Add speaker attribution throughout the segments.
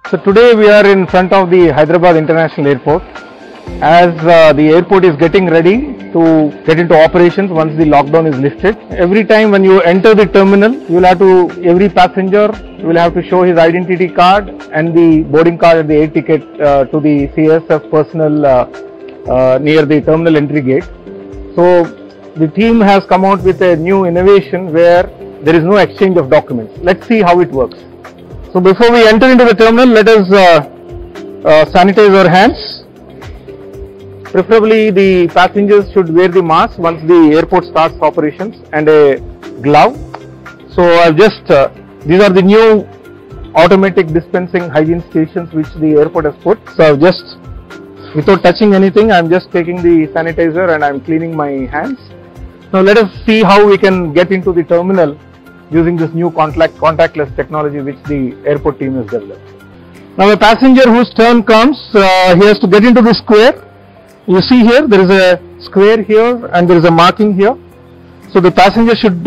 Speaker 1: So today we are in front of the Hyderabad International Airport as the airport is getting ready to get into operations once the lockdown is lifted. Every time when you enter the terminal, every passenger will have to show his identity card and the boarding card and the air ticket to the CSF personnel near the terminal entry gate. So the team has come out with a new innovation where there is no exchange of documents. Let's see how it works. So before we enter into the terminal, let us sanitize our hands. Preferably the passengers should wear the mask once the airport starts operations and a glove. So I've just, these are the new automatic dispensing hygiene stations which the airport has put. So I've just, without touching anything, I'm just taking the sanitizer and I'm cleaning my hands. Now let us see how we can get into the terminal using this new contactless technology which the airport team has developed. Now a passenger whose turn comes, he has to get into the square. You see here, there is a square here and there is a marking here. So the passenger should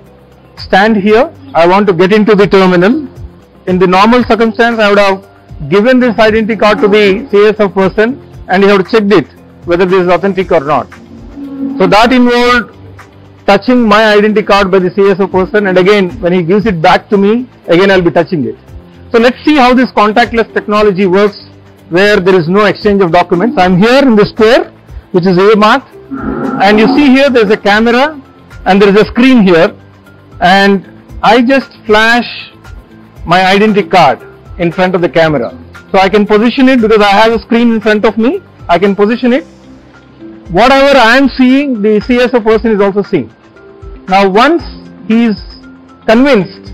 Speaker 1: stand here. I want to get into the terminal. In the normal circumstance, I would have given this identity card to the CSF person and he have checked it whether this is authentic or not. So that involved touching my identity card by the CSF person, and again when he gives it back to me, again I'll be touching it. So let's see how this contactless technology works where there is no exchange of documents. I'm here in the square which is earmarked, and you see here there's a camera and there is a screen here, and I just flash my identity card in front of the camera. So I can position it because I have a screen in front of me. I can position it. Whatever I am seeing, the CSF person is also seeing. Now once he is convinced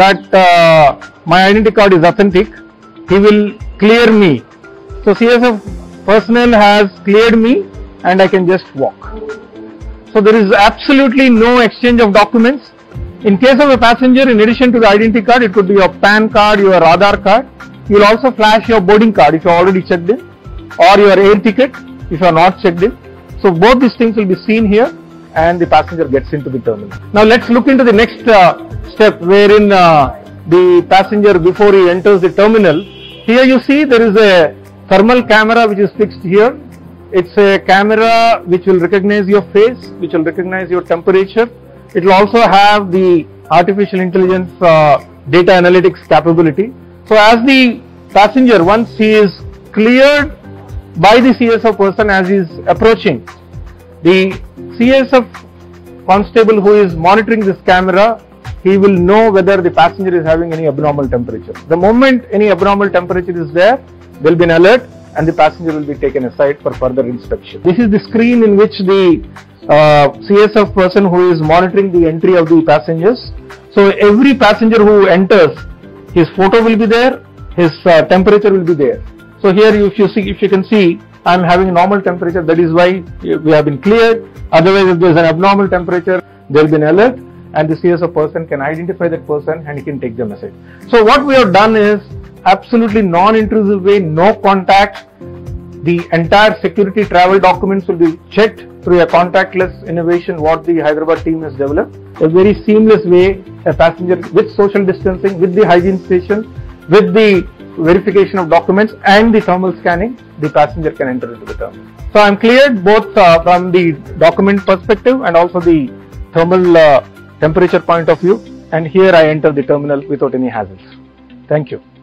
Speaker 1: that my identity card is authentic, he will clear me. So CSF personnel has cleared me and I can just walk. So there is absolutely no exchange of documents. In case of a passenger, in addition to the identity card, it could be your PAN card, your Aadhaar card. You will also flash your boarding card if you are already checked in, or your air ticket if you are not checked in. So both these things will be seen here and the passenger gets into the terminal. Now let's look into the next step wherein the passenger, before he enters the terminal, here you see there is a thermal camera which is fixed here. It's a camera which will recognize your face, which will recognize your temperature. It will also have the artificial intelligence data analytics capability. So as the passenger, once he is cleared by the CSF person as he is approaching, the CSF constable who is monitoring this camera, he will know whether the passenger is having any abnormal temperature. The moment any abnormal temperature is there will be an alert and the passenger will be taken aside for further inspection. This is the screen in which the CSF person who is monitoring the entry of the passengers. So every passenger who enters, his photo will be there, his temperature will be there. So here if you can see, I am having a normal temperature, that is why we have been cleared. Otherwise if there is an abnormal temperature, there will be an alert and the CSF person can identify that person and he can take them aside. So what we have done is absolutely non-intrusive way, no contact. The entire security travel documents will be checked through a contactless innovation what the Hyderabad team has developed. A very seamless way, a passenger with social distancing, with the hygiene station, with the verification of documents and the thermal scanning, the passenger can enter into the terminal. So I am cleared both from the document perspective and also the thermal temperature point of view, and here I enter the terminal without any hazards. Thank you.